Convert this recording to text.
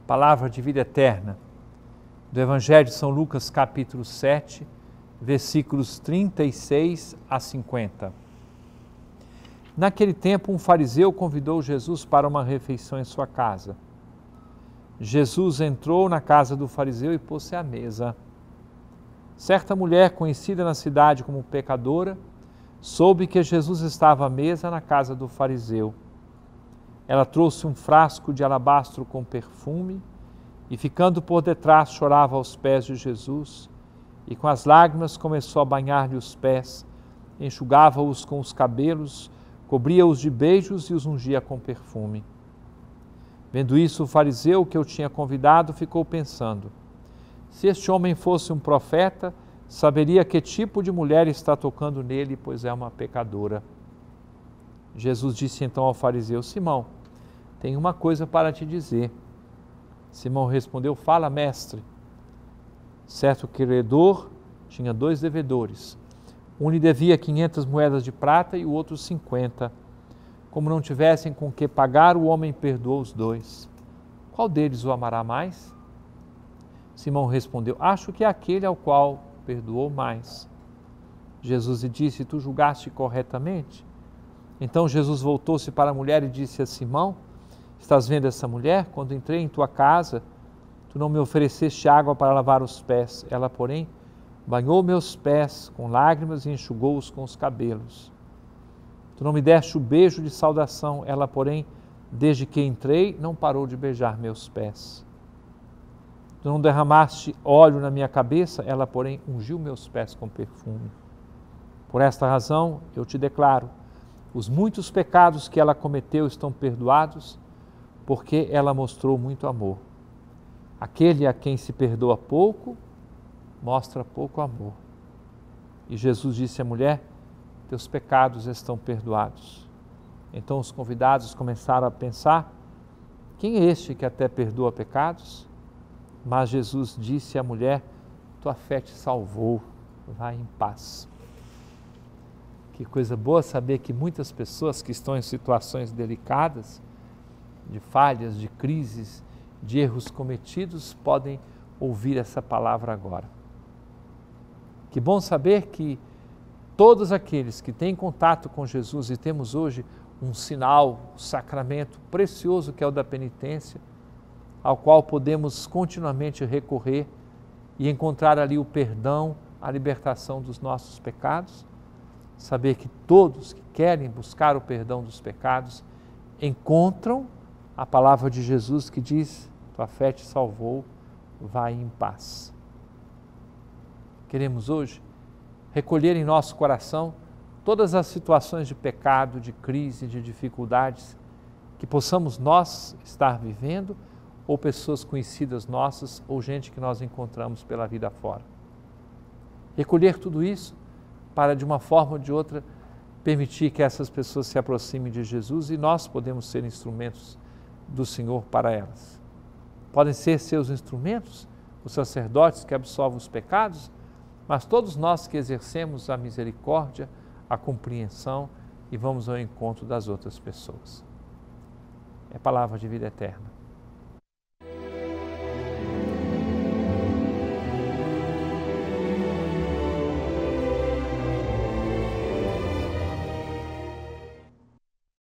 Palavra de vida eterna, do Evangelho de São Lucas, capítulo 7, versículos 36 a 50. Naquele tempo, um fariseu convidou Jesus para uma refeição em sua casa. Jesus entrou na casa do fariseu e pôs-se à mesa. Certa mulher, conhecida na cidade como pecadora, soube que Jesus estava à mesa na casa do fariseu. Ela trouxe um frasco de alabastro com perfume e, ficando por detrás, chorava aos pés de Jesus e, com as lágrimas, começou a banhar-lhe os pés, enxugava-os com os cabelos, cobria-os de beijos e os ungia com perfume. Vendo isso, o fariseu que eu tinha convidado ficou pensando: se este homem fosse um profeta, saberia que tipo de mulher está tocando nele, pois é uma pecadora. Jesus disse então ao fariseu: Simão, tenho uma coisa para te dizer. Simão respondeu: fala, mestre. Certo credor tinha 2 devedores. Um lhe devia 500 moedas de prata e o outro 50. Como não tivessem com que pagar, o homem perdoou os 2. Qual deles o amará mais? Simão respondeu: acho que é aquele ao qual perdoou mais. Jesus lhe disse: tu julgaste corretamente? Então Jesus voltou-se para a mulher e disse a Simão: estás vendo essa mulher? Quando entrei em tua casa, tu não me ofereceste água para lavar os pés. Ela, porém, banhou meus pés com lágrimas e enxugou-os com os cabelos. Tu não me deste o beijo de saudação. Ela, porém, desde que entrei, não parou de beijar meus pés. Tu não derramaste óleo na minha cabeça. Ela, porém, ungiu meus pés com perfume. Por esta razão, eu te declaro, os muitos pecados que ela cometeu estão perdoados, porque ela mostrou muito amor. Aquele a quem se perdoa pouco, mostra pouco amor. E Jesus disse à mulher: teus pecados estão perdoados. Então os convidados começaram a pensar: quem é este que até perdoa pecados? Mas Jesus disse à mulher: tua fé te salvou, vai em paz. Que coisa boa saber que muitas pessoas que estão em situações delicadas, de falhas, de crises, de erros cometidos, podem ouvir essa palavra agora. Que bom saber que todos aqueles que têm contato com Jesus, e temos hoje um sinal, um sacramento precioso que é o da penitência, ao qual podemos continuamente recorrer e encontrar ali o perdão, a libertação dos nossos pecados, saber que todos que querem buscar o perdão dos pecados encontram a palavra de Jesus que diz: tua fé te salvou, vai em paz. Queremos hoje recolher em nosso coração todas as situações de pecado, de crise, de dificuldades que possamos nós estar vivendo, ou pessoas conhecidas nossas, ou gente que nós encontramos pela vida fora. Recolher tudo isso para, de uma forma ou de outra, permitir que essas pessoas se aproximem de Jesus e nós podemos ser instrumentos do Senhor para elas. Podem ser seus instrumentos, os sacerdotes que absolvem os pecados, mas todos nós que exercemos a misericórdia, a compreensão e vamos ao encontro das outras pessoas. É palavra de vida eterna.